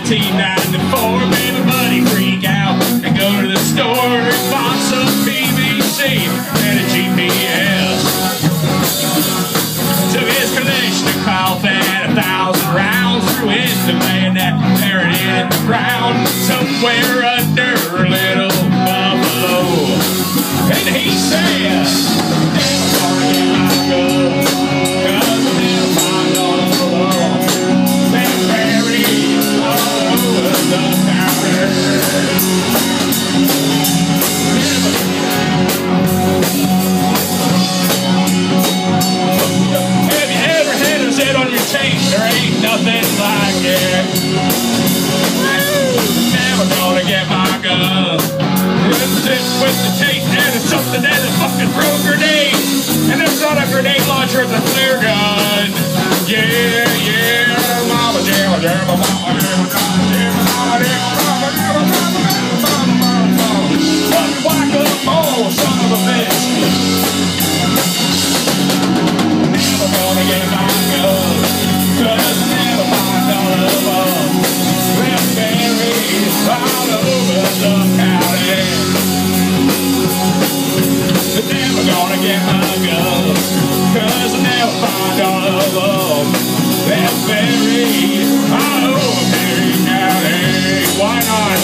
1994, baby buddy freak out and go to the store and buy some PVC and a GPS. Took his Kalashnikov and 1,000 rounds, threw in to land that parrot in the ground somewhere under a little buffalo. And he said, "Never gonna get my gun, 'cause I never find all alone. They're buried all over the counter." Have you ever had a zit on your tape? There ain't nothing like it. Never gonna get my gun. It's it with the tape and it's something that a fucking throw grenade. And it's not a grenade launcher, it's a flare gun. Yeah, yeah, mama jamma jamma mama jamma jamma mama jamma fucking whack up, oh son of a bitch. Never gonna get my gun, 'cause I never find all of them. They're buried all over the county. Never gonna get my gun, 'cause I never find all of them. They're buried all over Perry County. Why not?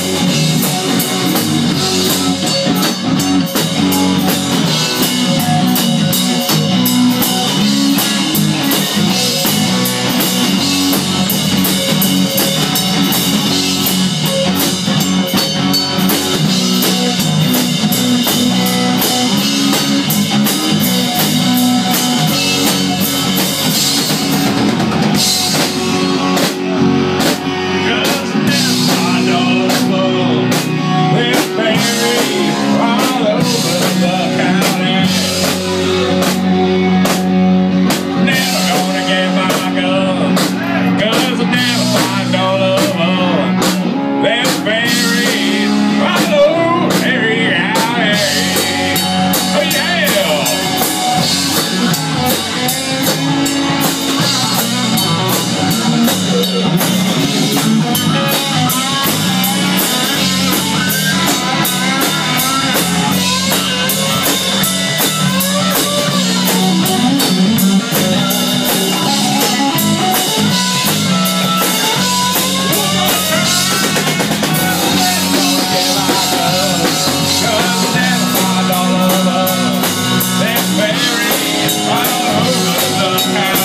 All over the